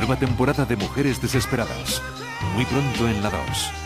nueva temporada de Mujeres Desesperadas. Muy pronto en la 2.